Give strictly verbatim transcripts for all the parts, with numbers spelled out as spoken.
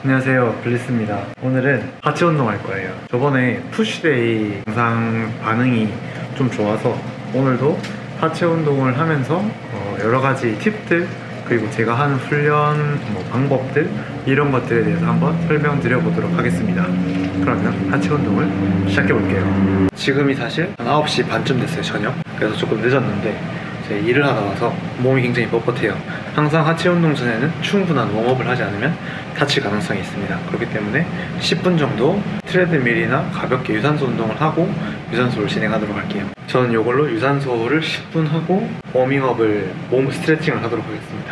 안녕하세요, 블리스입니다. 오늘은 하체 운동 할 거예요. 저번에 푸시데이 영상 반응이 좀 좋아서 오늘도 하체 운동을 하면서 어 여러 가지 팁들 그리고 제가 하는 훈련 뭐 방법들 이런 것들에 대해서 한번 설명드려 보도록 하겠습니다. 그러면 하체 운동을 시작해 볼게요. 지금이 사실 한 아홉 시 반쯤 됐어요, 저녁. 그래서 조금 늦었는데 제 일을 하다 와서 몸이 굉장히 뻣뻣해요. 항상 하체 운동 전에는 충분한 웜업을 하지 않으면 다칠 가능성이 있습니다. 그렇기 때문에 십 분 정도 트레드밀이나 가볍게 유산소 운동을 하고 유산소를 진행하도록 할게요. 저는 이걸로 유산소를 십 분 하고 워밍업을 몸 스트레칭을 하도록 하겠습니다.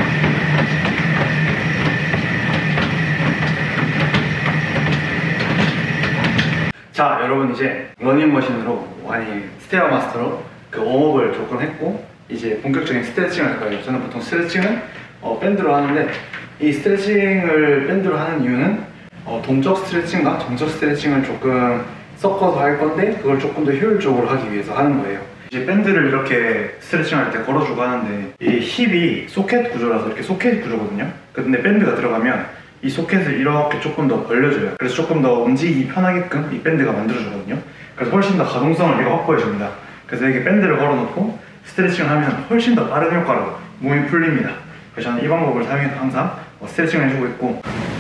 자, 여러분 이제 러닝머신으로 아니 스테어마스터로 그 웜업을 조금 했고 이제 본격적인 스트레칭을 할 거예요. 저는 보통 스트레칭은 어, 밴드로 하는데 이 스트레칭을 밴드로 하는 이유는 어, 동적 스트레칭과 정적 스트레칭을 조금 섞어서 할 건데 그걸 조금 더 효율적으로 하기 위해서 하는 거예요. 이제 밴드를 이렇게 스트레칭 할 때 걸어주고 하는데 이 힙이 소켓 구조라서 이렇게 소켓 구조거든요. 근데 밴드가 들어가면 이 소켓을 이렇게 조금 더 벌려줘요. 그래서 조금 더 움직이기 편하게끔 이 밴드가 만들어주거든요. 그래서 훨씬 더 가동성을 얘가 확보해줍니다. 그래서 이렇게 밴드를 걸어놓고 스트레칭을 하면 훨씬 더 빠른 효과로 몸이 풀립니다. 그래서 저는 이 방법을 사용해서 항상 스트레칭을 해주고 있고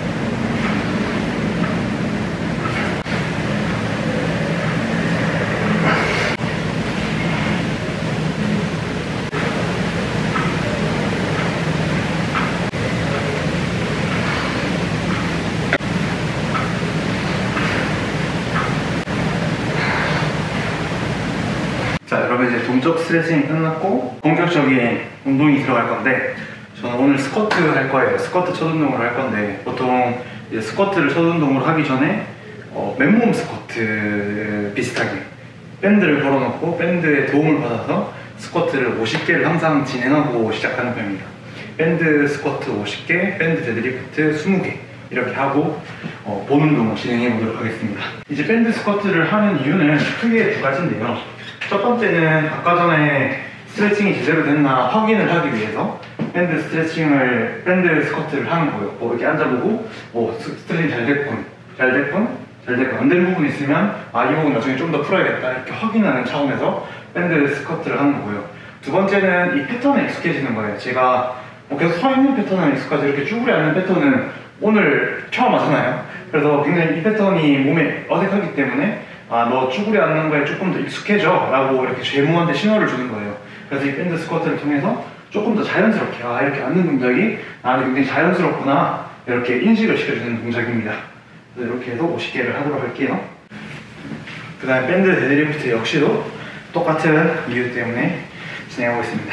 자, 여러분 이제 동적 스트레칭이 끝났고 본격적인 운동이 들어갈 건데 저는 오늘 스쿼트 할 거예요. 스쿼트 첫 운동을 할 건데 보통 이제 스쿼트를 첫 운동을 하기 전에 어, 맨몸 스쿼트 비슷하게 밴드를 걸어놓고 밴드의 도움을 받아서 스쿼트를 오십 개를 항상 진행하고 시작하는 편입니다. 밴드 스쿼트 오십 개, 밴드 데드리프트 스무 개 이렇게 하고 어, 본 운동을 진행해 보도록 하겠습니다. 이제 밴드 스쿼트를 하는 이유는 크게 두 가지인데요. 첫 번째는 아까 전에 스트레칭이 제대로 됐나 확인을 하기 위해서 밴드 스트레칭을, 밴드 스쿼트를 하는 거예요. 뭐 이렇게 앉아보고 뭐 스트레칭 잘 됐군, 잘 됐군, 잘 됐군 안 되는 부분이 있으면 아, 이 부분 나중에 좀 더 풀어야겠다 이렇게 확인하는 차원에서 밴드 스쿼트를 하는 거고요. 두 번째는 이 패턴에 익숙해지는 거예요. 제가 뭐 계속 서 있는 패턴에 익숙하지 이렇게 쭈그려 앉는 패턴은 오늘 처음 하잖아요. 그래서 굉장히 이 패턴이 몸에 어색하기 때문에 아, 너 쭈그려 앉는 거에 조금 더 익숙해져 라고 이렇게 제모한테 신호를 주는 거예요. 그래서 이 밴드 스쿼트를 통해서 조금 더 자연스럽게 아, 이렇게 앉는 동작이 나한테 굉장히 자연스럽구나 이렇게 인식을 시켜주는 동작입니다. 그래서 이렇게 해서 오십 개를 하도록 할게요. 그 다음에 밴드 데드리프트 역시도 똑같은 이유 때문에 진행하고 있습니다.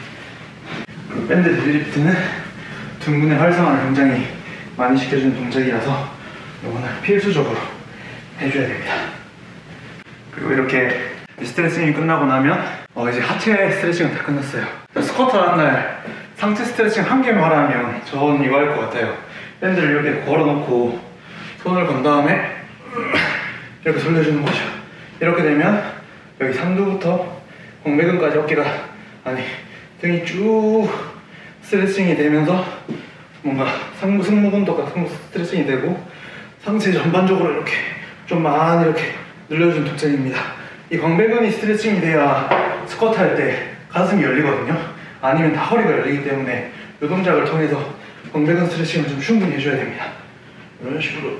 밴드 데드리프트는 등근의 활성화를 굉장히 많이 시켜주는 동작이라서 이거는 필수적으로 해줘야 됩니다. 그리고 이렇게 스트레칭이 끝나고 나면 어 이제 하체 스트레칭은 다 끝났어요. 스쿼트 하는 날 상체 스트레칭 한 개만 하라면 저는 이거 할 것 같아요. 밴드를 이렇게 걸어놓고 손을 건 다음에 이렇게 돌려주는 거죠. 이렇게 되면 여기 삼두부터 공배근까지 어깨가 아니 등이 쭉 스트레칭이 되면서 뭔가 상부 승모근도가 상부 스트레칭이 되고 상체 전반적으로 이렇게 좀 많이 이렇게 늘려주는 동작입니다. 이 광배근이 스트레칭이 돼야 스쿼트 할 때 가슴이 열리거든요. 아니면 다 허리가 열리기 때문에 이 동작을 통해서 광배근 스트레칭을 좀 충분히 해줘야 됩니다. 이런 식으로.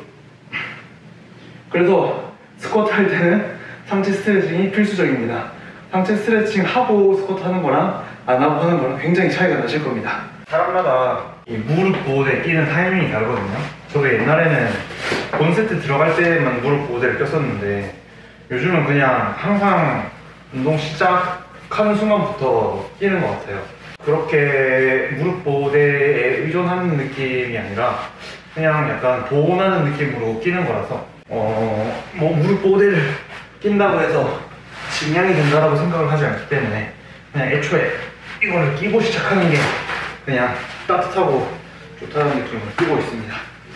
그래서 스쿼트 할 때는 상체 스트레칭이 필수적입니다. 상체 스트레칭 하고 스쿼트 하는 거랑 안 하고 하는 거랑 굉장히 차이가 나실 겁니다. 사람마다 이 무릎 보호대 끼는 타이밍이 다르거든요. 저도 옛날에는 본 세트 들어갈 때만 무릎 보호대를 꼈었는데 요즘은 그냥 항상 운동 시작하는 순간부터 끼는 것 같아요. 그렇게 무릎 보호대에 의존하는 느낌이 아니라 그냥 약간 보온하는 느낌으로 끼는 거라서 어, 뭐 무릎 보호대를 낀다고 해서 증량이 된다라고 생각을 하지 않기 때문에 그냥 애초에 이거를 끼고 시작하는 게 그냥 따뜻하고 좋다는 느낌으로 끼고 있습니다.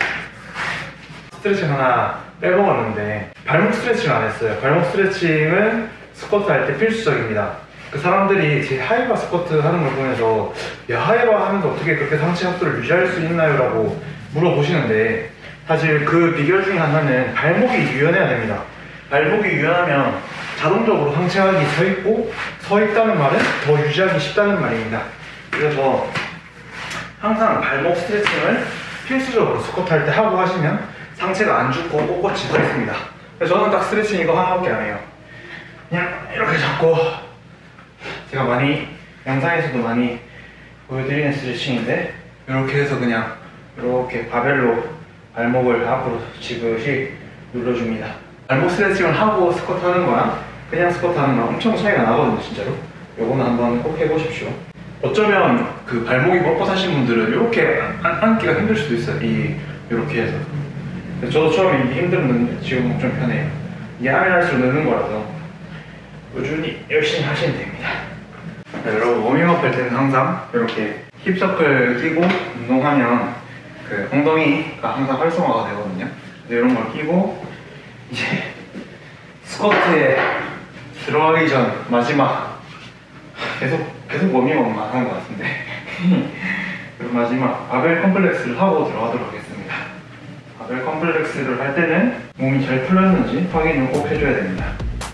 스트레칭 하나 빼먹었는데 발목 스트레칭 안 했어요. 발목 스트레칭은 스쿼트 할 때 필수적입니다. 그 사람들이 제 하이바 스쿼트 하는 걸 보면서 야, 하이바 하면서 어떻게 그렇게 상체 각도를 유지할 수 있나요? 라고 물어보시는데 사실 그 비결 중에 하나는 발목이 유연해야 됩니다. 발목이 유연하면 자동적으로 상체각이 서 있고, 서 있다는 말은 더 유지하기 쉽다는 말입니다. 그래서 항상 발목 스트레칭을 필수적으로 스쿼트 할 때 하고 하시면 상체가 안 죽고 꼿꼿이 서 있습니다. 그래서 저는 딱 스트레칭 이거 하나밖에 안 해요. 그냥 이렇게 잡고, 제가 많이 영상에서도 많이 보여드리는 스트레칭인데, 이렇게 해서 그냥 이렇게 바벨로 발목을 앞으로 지그시 눌러줍니다. 발목 스트레칭을 하고 스쿼트 하는 거랑 그냥 스쿼트 하는 거랑 엄청 차이가 나거든요, 진짜로. 요거는 한번 꼭 해보십시오. 어쩌면 그 발목이 뻣뻣하신 분들은 이렇게 안, 앉기가 힘들 수도 있어요. 이 이렇게 해서. 저도 처음에 이게 힘들었는데 지금 좀 편해요. 이게 하면 할수록 느는 거라서 꾸준히 열심히 하시면 됩니다. 자, 여러분 워밍업 할 때는 항상 이렇게 힙서클 끼고 운동하면 그 엉덩이가 항상 활성화가 되거든요. 이런 걸 끼고 이제 스쿼트에 들어가기 전 마지막 계속 계속 워밍업만 하는 것 같은데 그리고 마지막 바벨 컴플렉스를 하고 들어가도록 하겠습니다. 바벨 컴플렉스를 할 때는 몸이 잘 풀렸는지 확인을 꼭 해줘야 됩니다.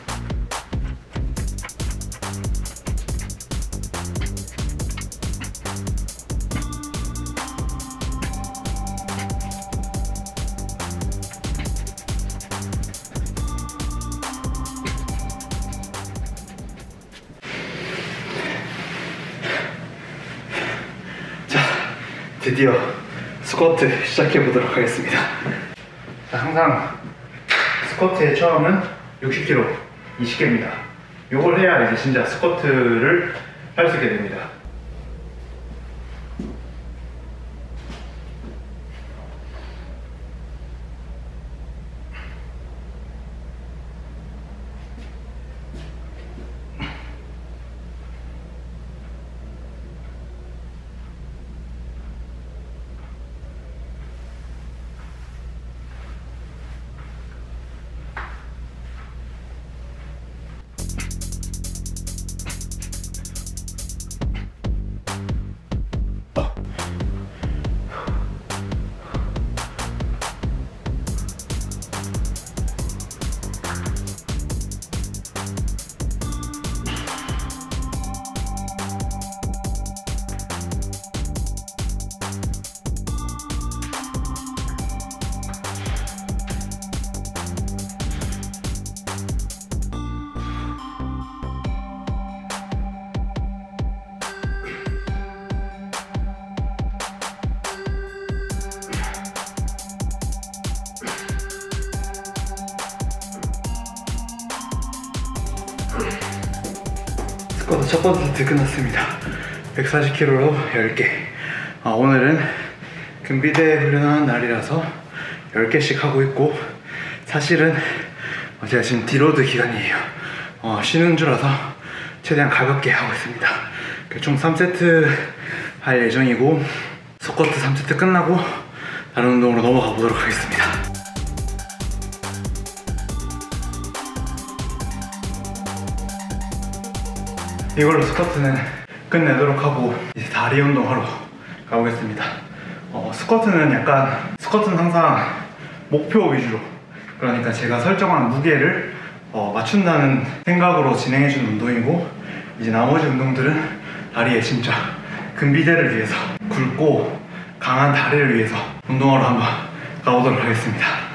드디어 스쿼트 시작해 보도록 하겠습니다. 자, 항상 스쿼트의 처음은 육십 킬로그램, 이십 개입니다. 요걸 해야 이제 진짜 스쿼트를 할 수 있게 됩니다. 스쿼트 첫 번째 세트 끝났습니다. 백사십 킬로그램로 열 개. 아, 오늘은 근비대 훈련하는 날이라서 열 개씩 하고 있고, 사실은 제가 지금 디로드 기간이에요. 어, 쉬는 주라서 최대한 가볍게 하고 있습니다. 총 삼 세트 할 예정이고, 스쿼트 삼 세트 끝나고 다른 운동으로 넘어가 보도록 하겠습니다. 이걸로 스쿼트는 끝내도록 하고 이제 다리 운동하러 가보겠습니다. 어, 스쿼트는 약간 스쿼트는 항상 목표 위주로, 그러니까 제가 설정한 무게를 어, 맞춘다는 생각으로 진행해주는 운동이고, 이제 나머지 운동들은 다리에 진짜 근비대를 위해서, 굵고 강한 다리를 위해서 운동하러 한번 가보도록 하겠습니다.